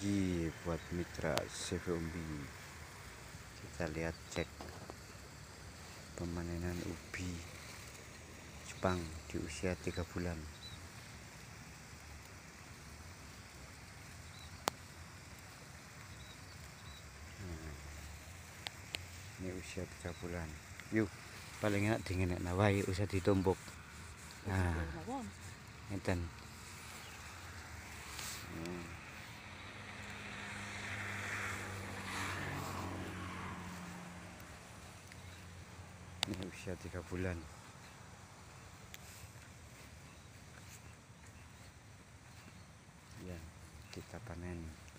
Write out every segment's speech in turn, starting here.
lagi buat mitra CV Umbi. Kita lihat cek pemanenan ubi Jepang di usia 3 bulan. Ini usia 3 bulan. Yuk, paling enak dingin nawai usah ditumbuk. Nah, ngeten. Ini usia 3 bulan. Ya, kita panen.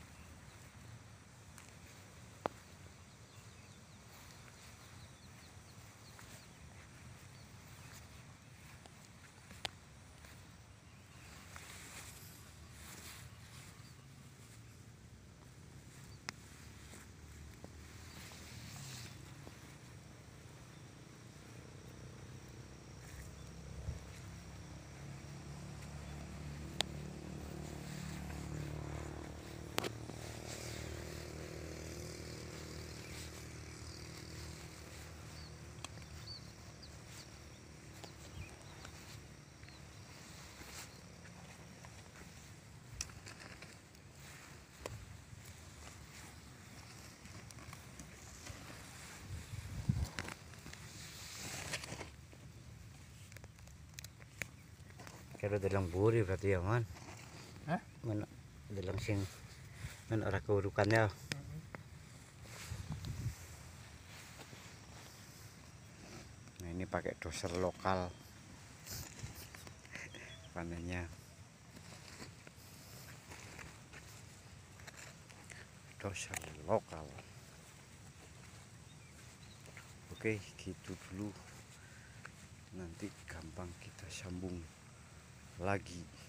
Kalau dalang buri berarti ya man. Hah? Man dalang sing man ora keurukannya. Nah ini pakai doser lokal panennya. Doser lokal. Oke, gitu dulu. Nanti gampang kita sambung lagi.